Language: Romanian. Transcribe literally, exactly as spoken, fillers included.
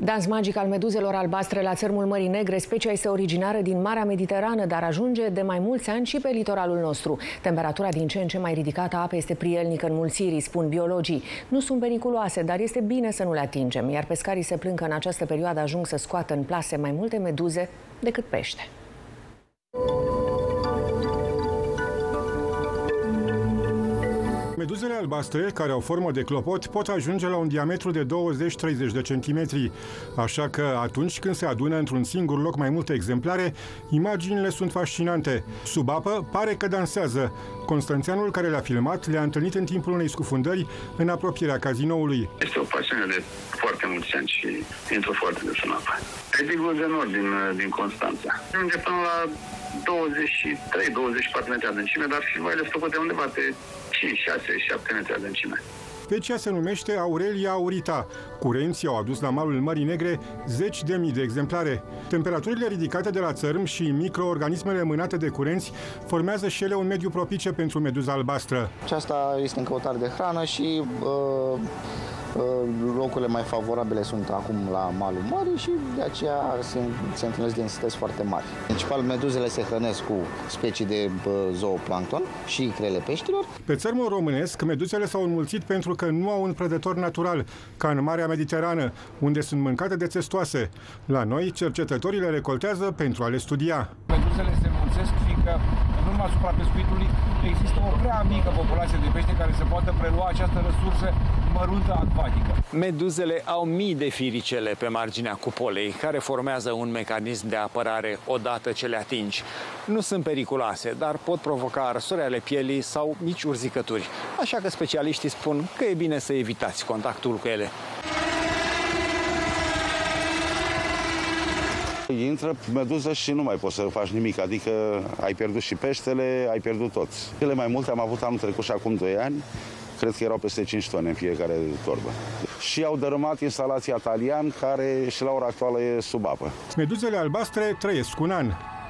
Dans magic al meduzelor albastre la țărmul Mării Negre. Specia este originară din Marea Mediterană, dar ajunge de mai mulți ani și pe litoralul nostru. Temperatura din ce în ce mai ridicată a apei este prielnică înmulțirii, spun biologii. Nu sunt periculoase, dar este bine să nu le atingem, iar pescarii se plâng că în această perioadă ajung să scoată în plase mai multe meduze decât pește. Meduzele albastre, care au formă de clopot, pot ajunge la un diametru de douăzeci treizeci de centimetri. Așa că atunci când se adună într-un singur loc mai multe exemplare, imaginile sunt fascinante. Sub apă pare că dansează. Constanțeanul care le-a filmat le-a întâlnit în timpul unei scufundări în apropierea cazinoului. Este o pasiune de foarte mulți ani și intră foarte des în apă. Edigul de nord din, din Constanța. Ajunge până la douăzeci și trei douăzeci și patru metri adâncime, dar filmările sunt făcute undeva pe cinci, șase, șapte metri adâncime. Specia se numește Aurelia aurita. Curenții au adus la malul Mării Negre zeci de mii de exemplare. Temperaturile ridicate de la țărm și microorganismele mânate de curenți formează și ele un mediu propice pentru meduza albastră. Aceasta este în căutare de hrană și uh, uh, locurile mai favorabile sunt acum la malul mării și de aceea se, se întâlnesc densități foarte mari. Principal, meduzele se hrănesc cu specii de uh, zooplancton și icrele peștilor. Pe țărmul românesc, meduzele s-au înmulțit pentru că nu au un prădător natural, ca în Marea Mediterană, unde sunt mâncate de țestoase. La noi, cercetătorii le recoltează pentru a le studia. Meduzele se înmulțesc, fiindcă în urma suprapescuitului există o prea mică populație de pește care să poată prelua această resursă măruntă acvatică. Meduzele au mii de firicele pe marginea cupolei, care formează un mecanism de apărare odată ce le atingi. Nu sunt periculoase, dar pot provoca arsuri ale pielii sau mici urzicături. Așa că specialiștii spun că e bine să evitați contactul cu ele. Intră meduză și nu mai poți să faci nimic, adică ai pierdut și peștele, ai pierdut toți. Cele mai multe am avut anul trecut și acum doi ani, cred că erau peste cinci tone în fiecare torbă. Și au dărâmat instalația Talian, care și la ora actuală e sub apă. Meduzele albastre trăiesc un an.